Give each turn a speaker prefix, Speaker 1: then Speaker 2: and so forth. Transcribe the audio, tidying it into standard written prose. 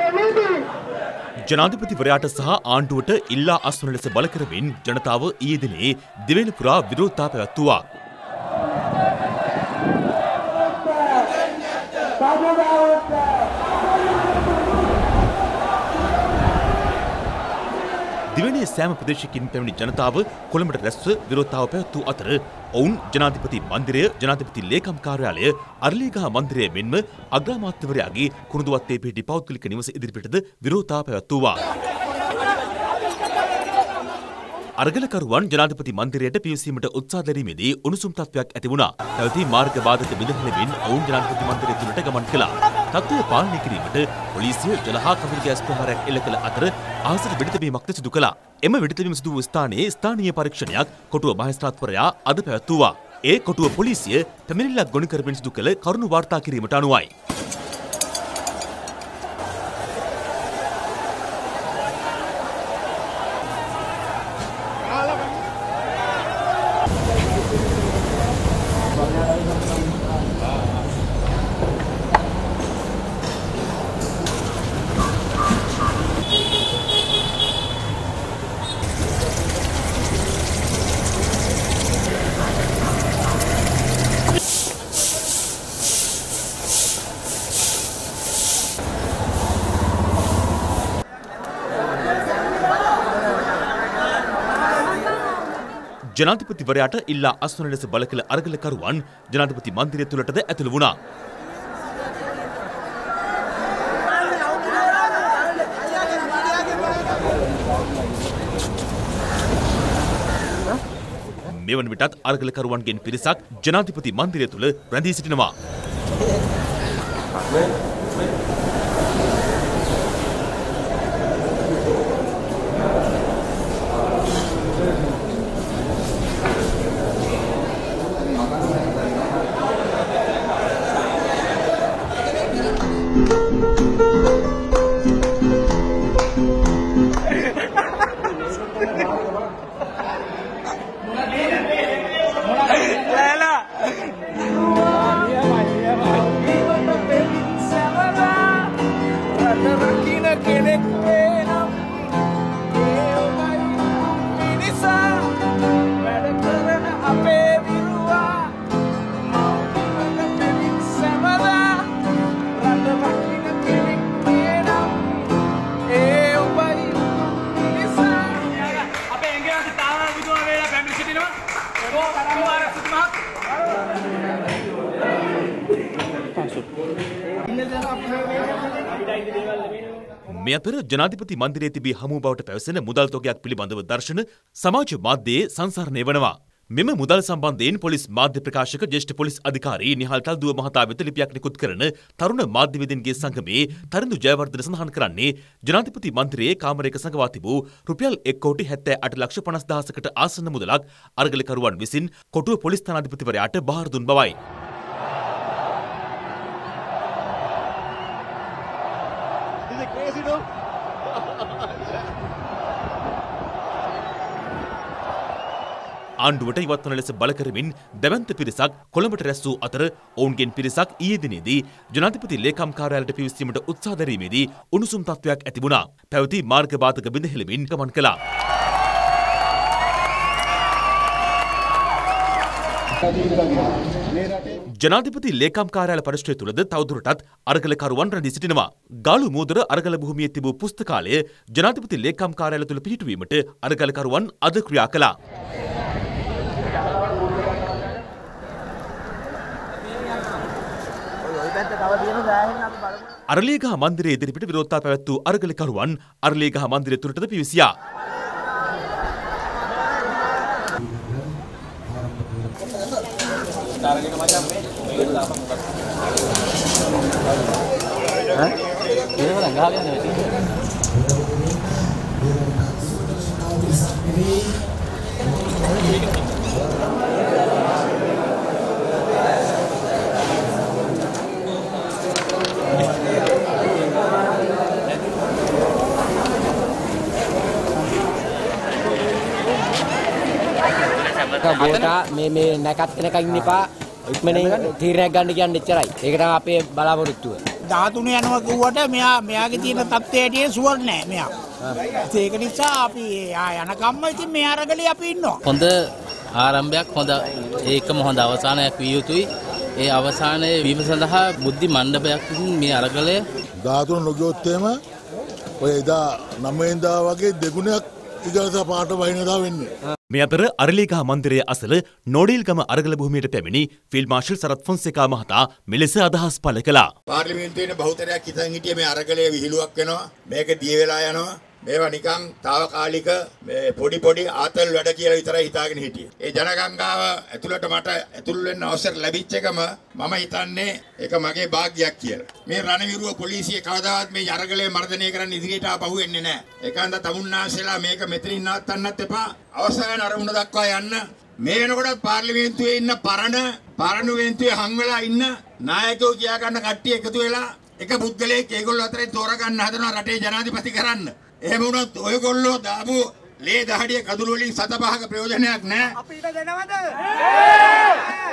Speaker 1: ජනාධිපතිවරයාට සහ ආණ්ඩුවට ඉල්ලා අස්වන ලෙස බල කරමින් ජනතාව ඊයේ දිනේ දිවයින පුරා විරෝධතා පැවැත්වුවා. දිවයිනේ සෑම ප්‍රදේශයකින් පැමිණි ජනතාව කොළඹට රැස්ව විරෝධතාව පැවැත්වූ අතර ඔවුන් ජනාධිපති මන්දිරය, ජනාධිපති ලේකම් කාර්යාලය, අරලියගහ මන්දිරය මෙන්ම අග්‍රාමාත්‍යවරයාගේ කුරුඳුවත්තේ පිහිටි පෞද්ගලික නිවස ඉදිරිපිටද විරෝධතාව පැවැත්වුවා. අරගලකරුවන් ජනාධිපති මන්දිරයට පිවිසීමට උත්සාහ දැරීමේදී උණුසුම් තත්ත්වයක් ඇති වුණා. පැවති මාර්ග බාධක බිඳහැලෙමින් ඔවුන් ජනාධිපති මන්දිරය තුළට ගමන් කළා. තත්ත්වය පාලනය කිරීමට පොලිසිය ජල හා කඳුළු ගෑස් ප්‍රහාරයක් එල්ල කළ අතර අහසට වෙඩිතැබීමක්ද සිදු කළා. එම වෙඩිතැබීම සිදු වූ ස්ථානයේ ස්ථානීය පරීක්ෂණයක් කොටුව මහේස්ත්‍රාත්වරයා අද පැවැත්වුවා. ඒ කොටුව පොලිසිය පැමිණිල්ලක් ගොනු කරමින් සිදු කළ කරුණු වාර්තා කිරීමට අනුවයි. ජනාධිපතිවරයාට ඉල්ලා අස්වන ලෙස බල කළ අරගලකරුවන් ජනාධිපති මන්දිරය තුළටද ඇතුළු වුණා. මෙවන විටත් අරගලකරුවන්ගෙන් පිරිසක් ජනාධිපති මන්දිරය තුළ රැඳී සිටිනවා. මේ අතර ජනාධිපති මන්දිරයේ තිබී හමු බවට පැවසෙන මුදල් තොගයක් පිළිබඳව දර්ශන සමාජ මාධ්‍යයේ සංසරණය වනවා. මෙම මුදල් සම්බන්ධයෙන් පොලිස් මාධ්‍ය ප්‍රකාශක ජ්‍යෙෂ්ඨ පොලිස් අධිකාරී නිහාල් තල්දුව මහතා වෙත ලිපියක් නිකුත් කරන තරුණ මාධ්‍යවේදීන්ගේ සංගමේ තරිඳු ජයවර්ධන සඳහන් කරන්නේ ජනාධිපති මන්දිරයේ කාමරයක සඟවා තිබූ රුපියල් 1,78,50,000කට ආසන්න මුදලක් අරගලකරුවන් විසින් කොටුව පොලිස් ස්ථානාධිපතිවරයාට බාර දුන් බවයි. ආණ්ඩුවට ඉවත් වන ලෙස බල කරමින් දැවැන්ත පිරිසක් කොළඹට රැස් වූ අතර ඔවුන්ගෙන් පිරිසක් ඊයේ දිනේදී ජනාධිපති ලේකම් කාර්යාලයට පිවිසීමට උත්සාහ දැරීමේදී උණුසුම් තත්ත්වයක් ඇති වුණා. පැවති මාර්ග බාධක බිඳහෙළමින් ගමන් කළා. ජනාධිපති ලේකම් කාර්යාල පරිශ්‍රය තුළද තවදුරටත් අරගලකරුවන් රැඳී සිටිනවා. ගාලු මූදර අරගල භූමියේ තිබූ පුස්තකාලය ජනාධිපති ලේකම් කාර්යාල තුළ පිහිටුවීමට අරගලකරුවන් අද ක්‍රියා කළා. අරලියගහ මන්දිරයේ ඉදිරිපිට විරෝධතා පැවැත් වූ අරගලකරුවන් අරලියගහ මන්දිරය තුළටද පිවිසියා.
Speaker 2: බෝටා මේ නැකත් වෙනකන් ඉන්න එපා. ඉක්මනින් තීරණයක් ගන්න කියන්නේ එච්චරයි. ඒක තමයි අපේ බලාපොරොත්තුව. 13 යනවා කිව්වට මෙයාගේ තියෙන තත්ත්වයට සුවර් නෑ මෙයා. ඒක නිසා අපි යනකම්ම ඉතින් මේ අරගලේ අපි ඉන්නවා.
Speaker 3: හොඳ ආරම්භයක් හොඳ ඒකම හොඳ අවසානයක් විය යුතුයි. ඒ අවසානයේ වීම සඳහා බුද්ධි මණ්ඩපයක් මේ අරගලය
Speaker 4: 13 නොගියොත් එහෙම ඔය එදා 9 වෙනිදා වගේ දෙගුණයක් ඉගලස පාට වහිනදා වෙන්නේ.
Speaker 1: මේ අතර අරලියගහ මන්දිරයේ අසල නෝඩීල්ගම අරගල භූමියට පැමිණි ෆීල්ඩ් මාර්ෂල් සරත් ෆොන්සේකා මහතා මෙලෙස අදහස් පළ කළා.
Speaker 5: පාර්ලිමේන්තුවේ බහුතරයක් හිතන් හිටියේ මේ අරගලයේ විහිළුවක් වෙනවා. මේක දිය වෙලා යනවා. මේවා නිකන් తాවකාලික මේ පොඩි ආතල් වැඩ කියලා විතරයි හිතාගෙන හිටියේ. ඒ ජනගංගාව ඇතුළට මට ඇතුල් වෙන්න අවසර ලැබිච්ච එකම මම හිතන්නේ ඒක මගේ වාග්යක් කියලා. මේ රණවිරුව පොලිසිය කවදාවත් මේ අරගලයේ මර්ධනය කරන්න ඉදිරියට ආපහු එන්නේ නැහැ. ඒකන්ද තමුන්නාසෙලා මේක මෙතනින් නවත්තන්නත් එපා. අවසාන අරමුණ දක්වා යන්න. මේ වෙනකොට පාර්ලිමේන්තුවේ ඉන්න පාර්ලිමේන්තුවේ හං වෙලා ඉන්න නායකයෝ කියා ගන්න කට්ටිය එකතු වෙලා එක පුද්ගලයෙක් ඒගොල්ලෝ අතරින් තෝරගන්න හදනවා රටේ ජනාධිපති කරන්න. එහෙම වුණොත් ඔයගොල්ලෝ දාපු ලේ දහඩිය කඳුළු වලින් 7-5ක ප්‍රයෝජනයක් නැහැ. අපිට දෙනවද?